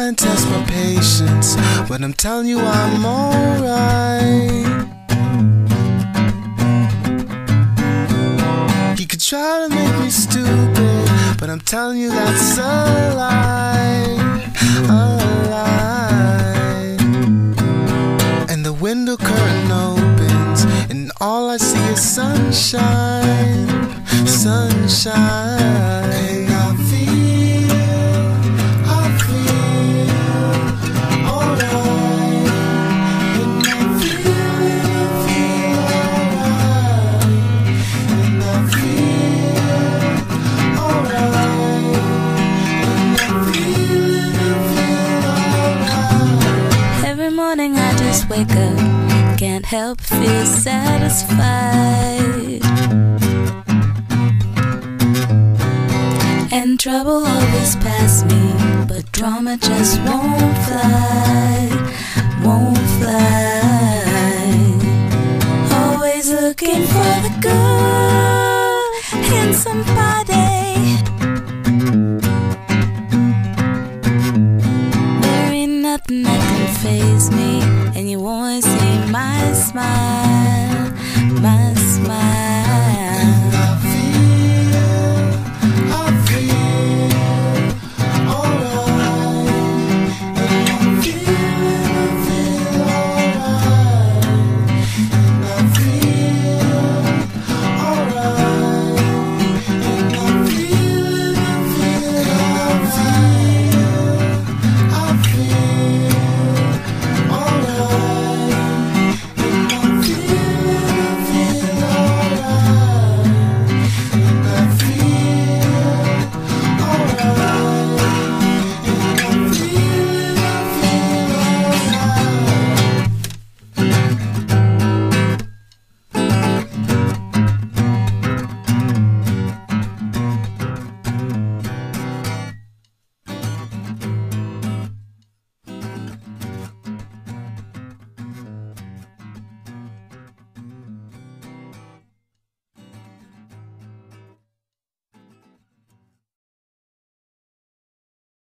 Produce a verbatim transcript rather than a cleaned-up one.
try and test my patience, but I'm telling you I'm alright. You could try to make me stupid, but I'm telling you that's a lie, a lie. And the window curtain opens, and all I see is sunshine, sunshine. And I feel, I feel alright. And I feel, feel alright. And I feel alright. And I feel, feel alright. Every morning I just wake up, can't help feel satisfied. And trouble always pass me, but drama just won't fly, won't fly. Always looking for the good in somebody.